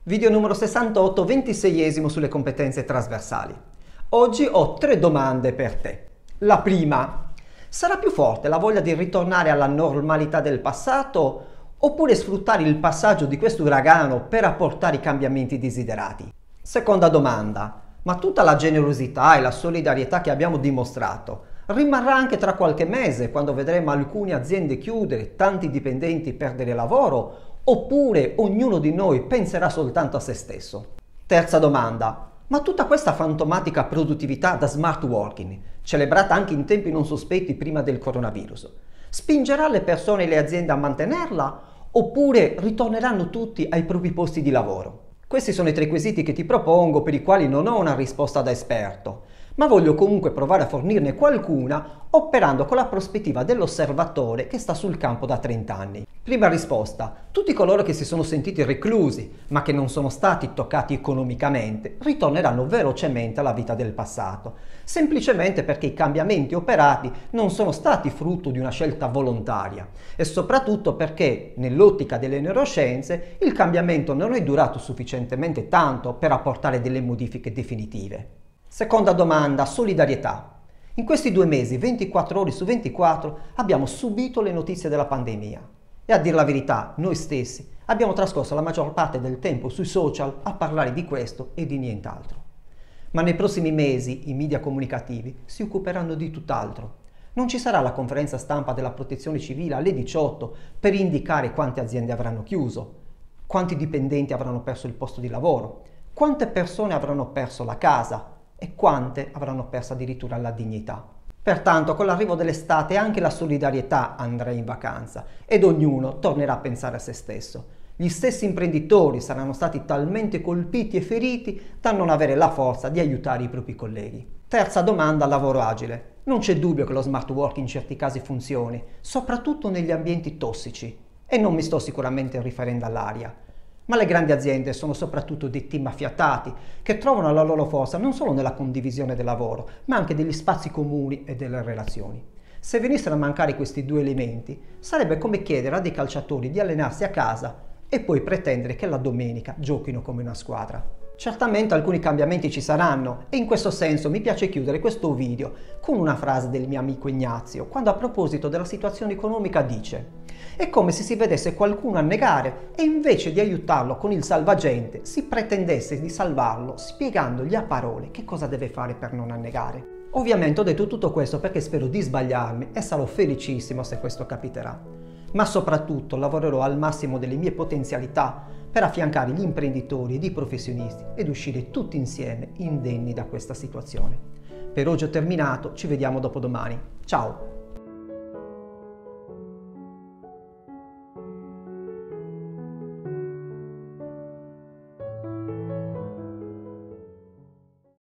Video numero 68, 26esimo sulle competenze trasversali. Oggi ho 3 domande per te. La prima: sarà più forte la voglia di ritornare alla normalità del passato oppure sfruttare il passaggio di questo uragano per apportare i cambiamenti desiderati? Seconda domanda: ma tutta la generosità e la solidarietà che abbiamo dimostrato rimarrà anche tra qualche mese, quando vedremo alcune aziende chiudere, tanti dipendenti perdere lavoro, oppure ognuno di noi penserà soltanto a se stesso? Terza domanda: ma tutta questa fantomatica produttività da smart working, celebrata anche in tempi non sospetti prima del coronavirus, spingerà le persone e le aziende a mantenerla oppure ritorneranno tutti ai propri posti di lavoro? Questi sono i 3 quesiti che ti propongo, per i quali non ho una risposta da esperto, ma voglio comunque provare a fornirne qualcuna operando con la prospettiva dell'osservatore che sta sul campo da 30 anni. Prima risposta: tutti coloro che si sono sentiti reclusi ma che non sono stati toccati economicamente ritorneranno velocemente alla vita del passato, semplicemente perché i cambiamenti operati non sono stati frutto di una scelta volontaria e soprattutto perché nell'ottica delle neuroscienze il cambiamento non è durato sufficientemente tanto per apportare delle modifiche definitive. Seconda domanda: solidarietà. In questi 2 mesi, 24 ore su 24, abbiamo subito le notizie della pandemia. E a dir la verità, noi stessi abbiamo trascorso la maggior parte del tempo sui social a parlare di questo e di nient'altro. Ma nei prossimi mesi i media comunicativi si occuperanno di tutt'altro. Non ci sarà la conferenza stampa della Protezione Civile alle 18 per indicare quante aziende avranno chiuso, quanti dipendenti avranno perso il posto di lavoro, quante persone avranno perso la casa e quante avranno perso addirittura la dignità. Pertanto, con l'arrivo dell'estate anche la solidarietà andrà in vacanza ed ognuno tornerà a pensare a se stesso. Gli stessi imprenditori saranno stati talmente colpiti e feriti da non avere la forza di aiutare i propri colleghi. Terza domanda: lavoro agile. Non c'è dubbio che lo smart working in certi casi funzioni, soprattutto negli ambienti tossici. E non mi sto sicuramente riferendo all'aria. Ma le grandi aziende sono soprattutto dei team affiatati che trovano la loro forza non solo nella condivisione del lavoro, ma anche degli spazi comuni e delle relazioni. Se venissero a mancare questi 2 elementi, sarebbe come chiedere a dei calciatori di allenarsi a casa e poi pretendere che la domenica giochino come una squadra. Certamente alcuni cambiamenti ci saranno e in questo senso mi piace chiudere questo video con una frase del mio amico Ignazio, quando a proposito della situazione economica dice: è come se si vedesse qualcuno annegare e invece di aiutarlo con il salvagente si pretendesse di salvarlo spiegandogli a parole che cosa deve fare per non annegare. Ovviamente ho detto tutto questo perché spero di sbagliarmi e sarò felicissimo se questo capiterà. Ma soprattutto lavorerò al massimo delle mie potenzialità per affiancare gli imprenditori ed i professionisti ed uscire tutti insieme indenni da questa situazione. Per oggi ho terminato, ci vediamo dopodomani. Ciao!